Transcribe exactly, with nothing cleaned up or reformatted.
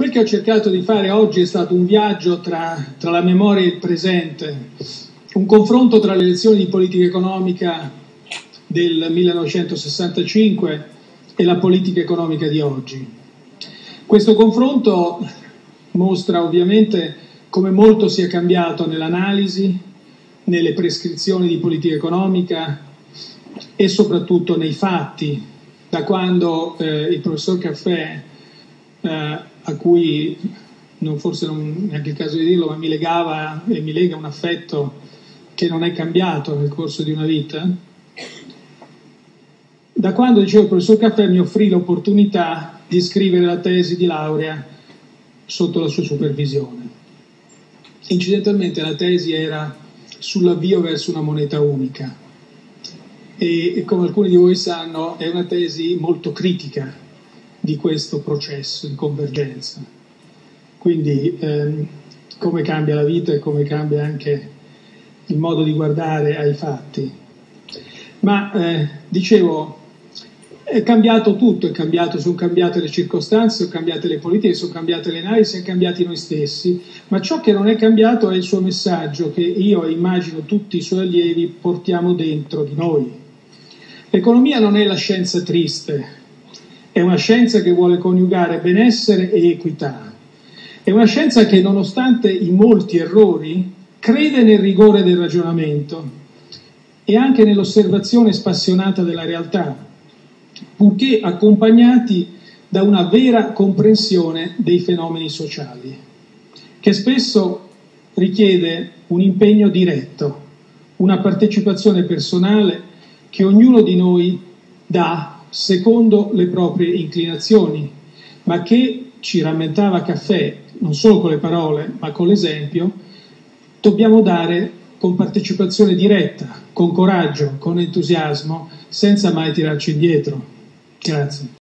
Quel che ho cercato di fare oggi è stato un viaggio tra, tra la memoria e il presente, un confronto tra le lezioni di politica economica del millenovecentosessantacinque e la politica economica di oggi. Questo confronto mostra ovviamente come molto sia cambiato nell'analisi, nelle prescrizioni di politica economica e soprattutto nei fatti, da quando eh, il professor Caffè, eh, a cui non, forse non è neanche il caso di dirlo, ma mi legava e mi lega un affetto che non è cambiato nel corso di una vita, da quando, dicevo, il professor Caffè mi offrì l'opportunità di scrivere la tesi di laurea sotto la sua supervisione. Incidentalmente la tesi era sull'avvio verso una moneta unica e, e come alcuni di voi sanno è una tesi molto critica di questo processo di convergenza. Quindi ehm, come cambia la vita e come cambia anche il modo di guardare ai fatti. Ma eh, dicevo, è cambiato tutto, è cambiato, sono cambiate le circostanze, sono cambiate le politiche, sono cambiate le analisi, sono cambiati noi stessi, ma ciò che non è cambiato è il suo messaggio che io e immagino tutti i suoi allievi portiamo dentro di noi. L'economia non è la scienza triste, è una scienza che vuole coniugare benessere e equità. È una scienza che, nonostante i molti errori, crede nel rigore del ragionamento e anche nell'osservazione spassionata della realtà, purché accompagnati da una vera comprensione dei fenomeni sociali, che spesso richiede un impegno diretto, una partecipazione personale che ognuno di noi dà secondo le proprie inclinazioni, ma che, ci rammentava Caffè, non solo con le parole, ma con l'esempio, dobbiamo dare con partecipazione diretta, con coraggio, con entusiasmo, senza mai tirarci indietro. Grazie.